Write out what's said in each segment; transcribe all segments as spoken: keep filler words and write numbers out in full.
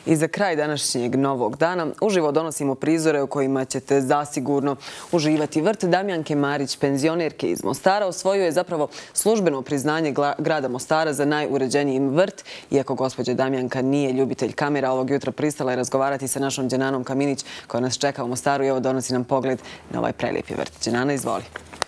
I za kraj današnjeg novog dana uživo donosimo prizore u kojima ćete zasigurno uživati. Vrt Damjanke Marić, penzionerke iz Mostara, osvojio je zapravo službeno priznanje grada Mostara za najuređeniji vrt. Iako gospođa Damjanka nije ljubitelj kamera, ovog jutra pristala je razgovarati sa našom Đenanom Kaminić koja nas čeka u Mostaru i evo donosi nam pogled na ovaj prelijepi vrt. Đenana, izvoli.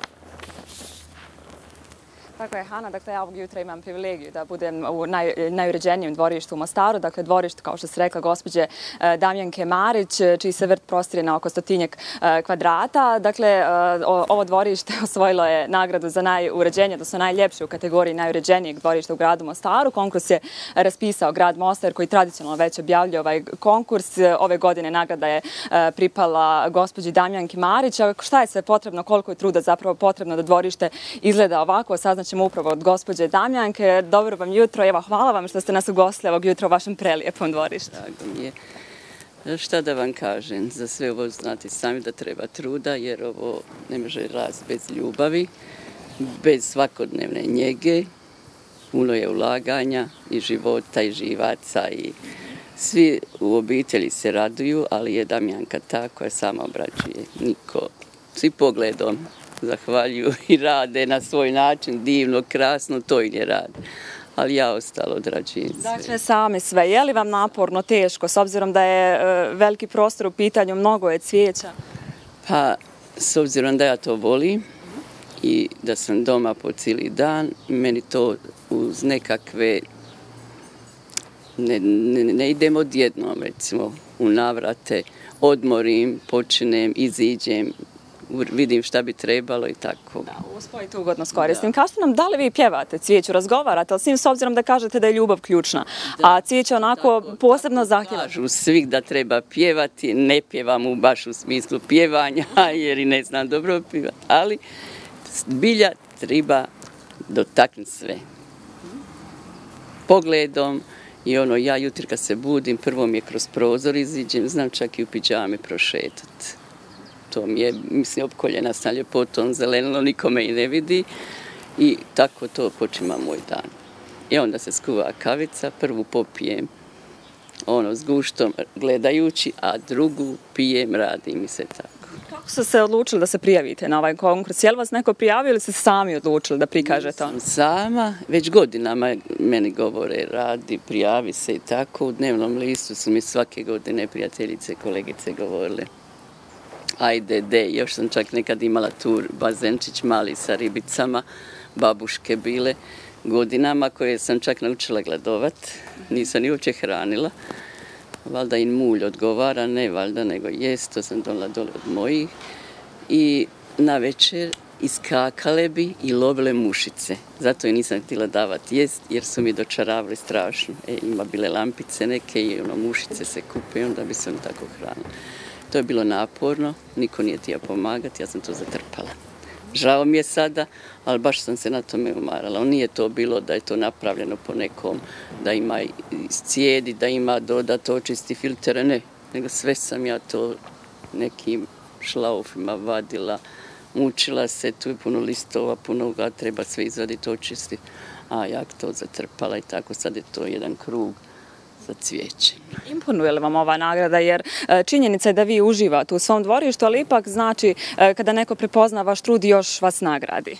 Tako je, Hana. Dakle, ja ovog jutra imam privilegiju da budem u naj, najuređenijem dvorištu u Mostaru. Dakle, dvorište, kao što se rekla, gospođe Damjanke Marić, čiji se vrt prostire na oko stotinjak kvadrata. Dakle, ovo dvorište osvojilo je nagradu za najuređenje, odnosno najljepše u kategoriji najuređenijeg dvorišta u gradu Mostaru. Konkurs je raspisao grad Mostar, koji tradicionalno već objavljuje ovaj konkurs. Ove godine nagrada je pripala gospođi Damjanki Marić. A šta je sve potrebno, koliko je truda zapravo potrebno da dvorište izgleda ovako, saznaćemo upravo od gospođe Damjanke. Dobro vam jutro. Evo, hvala vam što ste nas ugostili ovog jutra u vašem prelijepom dvorištu. Drago mi je. Šta da vam kažem, za sve ovo znate sami da treba truda, jer ovo ne može rast bez ljubavi, bez svakodnevne njege, puno je ulaganja i života i živaca i svi u obitelji se raduju, ali je Damjanka ta koja sama obrađuje. Niko, svi pogledom zahvaljuju i rade na svoj način, divno, krasno, to i ne rade. Ali ja ostalo odrađujem sve. Dakle, same sve. Je li vam naporno, teško, s obzirom da je veliki prostor u pitanju, mnogo je cvijeća? Pa, s obzirom da ja to volim i da sam doma po cijeli dan, meni to uz nekakve, ne, ne, ne idem odjednom, recimo, u navrate, odmorim, počinem, iziđem, vidim šta bi trebalo i tako. Da, uspojite ugodno s koristim. Kažete nam, da li vi pjevate cvijeću, razgovarate, ali s njim s obzirom da kažete da je ljubav ključna, a cvijeće onako posebno zahtjeva? Kažu svih da treba pjevati, ne pjevam u baš u smislu pjevanja, jer i ne znam dobro pjevati, ali bilja treba dotaknuti sve. Pogledom i ono, ja jutri kad se budim, prvo mi je kroz prozor iziđem, znam čak i u pidžami prošetati. To mi je, mislim, opkoljena sam ljepotom, zeleno, nikome i ne vidi i tako to počima moj dan. I onda se skuva kavica, prvu popijem ono s guštom gledajući, a drugu pijem, radi mi se tako. Kako ste se odlučili da se prijavite na ovaj konkurs? Je li vas neko prijavio ili ste sami odlučili da prikažete ono? Nisam sama, već godinama meni govore radi, prijavi se i tako. U dnevnom listu su mi svake godine prijateljice, kolegice govorile. Ajde, de, još sam čak nekad imala tur bazenčić mali sa ribicama, babuške bile godinama koje sam čak naučila gladovat, nisam ni uopće hranila. Valjda im mulj odgovara, ne valjda, nego jest, to sam donela dole od mojih. I na večer iskakale bi i lovile mušice. Zato je nisam htjela davati jest, jer su mi dočaravali strašno. E, ima bile lampice neke i ono, mušice se kupe i onda bi se ono tako hranila. To je bilo naporno, niko nije htio pomagati, ja sam to zatrpala. Žao mi je sada, ali baš sam se na tome umarala. Nije to bilo da je to napravljeno po nekom, da ima cijedi, da ima dodat očisti filtere, ne. Nego sve sam ja to nekim šlaufima vadila, mučila se, tu je puno listova, puno ga treba sve izvaditi, očistiti. A ja to zatrpala i tako sad je to jedan krug za cvijeće. Imponuje li vam ova nagrada, jer činjenica je da vi uživate u svom dvorištu, ali ipak znači kada neko prepozna vaš trud i još vas nagradi?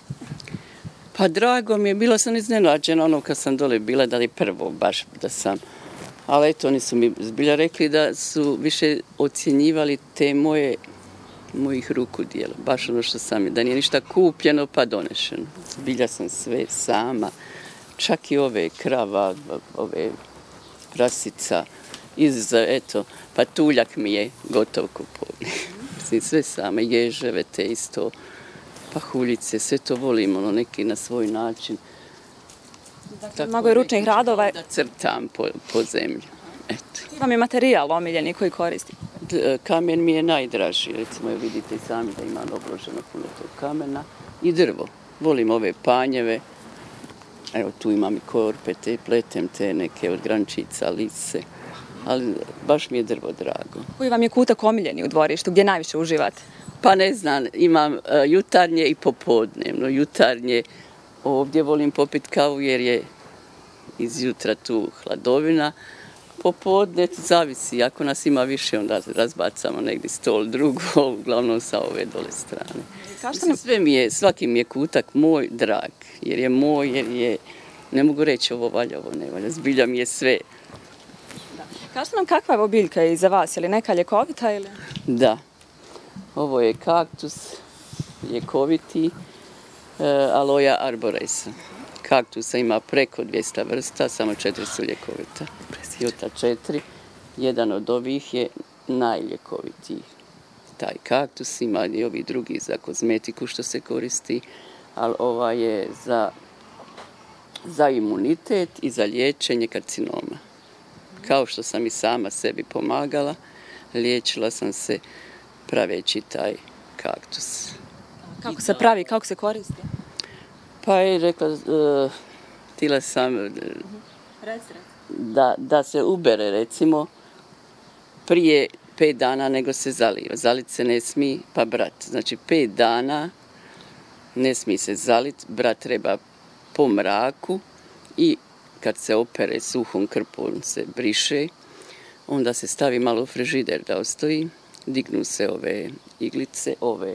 Pa drago mi je, bila sam iznenađena ono kad sam dole bila, da li prvo baš da sam, ali eto oni su mi zbilja rekli da su više ocjenjivali te moje, mojih ruku dijela, baš ono što sam je, da nije ništa kupljeno pa donešeno. Zbilja sam sve sama, čak i ove krava, ove prasica, iza, eto, patuljak mi je gotov kupovni. Mislim, sve same, ježeve te isto, pahuljice, sve to volim, ono, neki na svoj način. Dakle, mnogo je ručnih radova. Da crtam po, po zemlji, eto. Koji vam je materijal omiljeni koji koristi? Kamen mi je najdraži, recimo, vidite i sami da imam obloženo puno tog kamena. I drvo, volim ove panjeve. Evo, tu imam i korpe, te pletem, te neke od grančica, lise, ali baš mi je drvo drago. Koji vam je kutak omiljeni u dvorištu, gdje najviše uživate? Pa ne znam, imam uh, jutarnje i popodnevno. Jutarnje ovdje volim popiti kavu jer je izjutra tu hladovina, Popodne zavisi. Ako nas ima više, onda razbacamo negdje stol drugo, uglavnom sa ove dole strane. Mislim, sve mi je, svaki mi je kutak moj drag, jer je moj, jer je, ne mogu reći ovo valja, ovo ne valja, zbilja mi je sve. Kažete nam kakva je ovo biljka iza vas, je li neka ljekovita ili? Da, ovo je kaktus, ljekoviti, Aloja arborescens. Kaktusa ima preko dvjesto vrsta, samo četiri su ljekovita. Juta četiri, jedan od ovih je najljekovitiji. Taj kaktus ima i ovi drugi za kozmetiku što se koristi, ali ova je za, za imunitet i za liječenje karcinoma. Kao što sam i sama sebi pomagala, liječila sam se praveći taj kaktus. Kako se pravi, kako se koristi? Pa je rekla, uh, htjela sam uh, da, da se ubere recimo prije pet dana nego se zaliva. Zalit se ne smije, pa brat. Znači pet dana ne smije se zalit, brat treba po mraku i kad se opere suhom krpom se briše, onda se stavi malo u frižider da ostoji, dignu se ove iglice, ove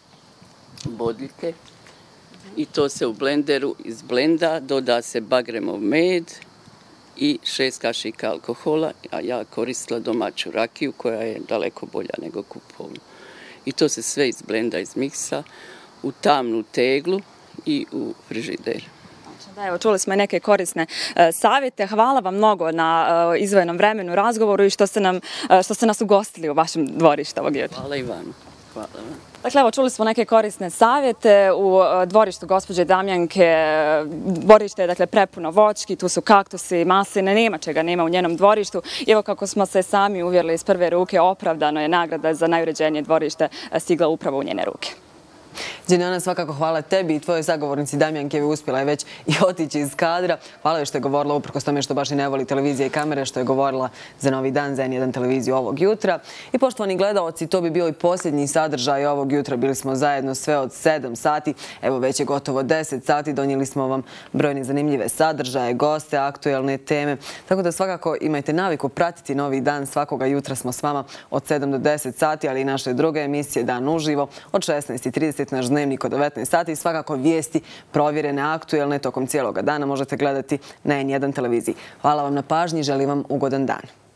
bodljike i to se u blenderu izblenda, doda se bagremov med i šest kašika alkohola, a ja koristila domaću rakiju koja je daleko bolja nego kupovnu. I to se sve izblenda, izmiksa u tamnu teglu i u frižider. Da, evo, čuli smo i neke korisne e, savjete. Hvala vam mnogo na e, izdvojenom vremenu, razgovoru i što ste, nam, e, što ste nas ugostili u vašem dvorištu ovog jutra. Hvala i vam. Hvala vam. Dakle, evo, čuli smo neke korisne savjete u e, dvorištu gospođe Damjanke. E, dvorište je, dakle, prepuno voćki, tu su kaktusi, masline, nema čega nema u njenom dvorištu. I evo, kako smo se sami uvjerili iz prve ruke, opravdano je nagrada za najuređenije dvorište stigla upravo u njene ruke. Đenjana, svakako hvala tebi i tvojoj sagovornici Damjanke, uspjela je već i otići iz kadra. Hvala joj što je govorila, uprkos tome što baš i ne voli televizije i kamere, što je govorila za Novi dan, za en jedan televiziju ovog jutra. I poštovani gledaoci, to bi bio i posljednji sadržaj ovog jutra. Bili smo zajedno sve od sedam sati. Evo, već je gotovo deset sati. Donijeli smo vam brojne zanimljive sadržaje, goste, aktuelne teme. Tako da svakako imajte naviku pratiti Novi dan. Svakoga jutra smo s vama od sedam do deset sati, ali i naše druge emisije Dan uživo od šesnaest i trideset, naš dnevnik od devetnaest sati i svakako vijesti provjerene, aktuelne tokom cijeloga dana možete gledati na en jedan televiziji. Hvala vam na pažnji i želim vam ugodan dan.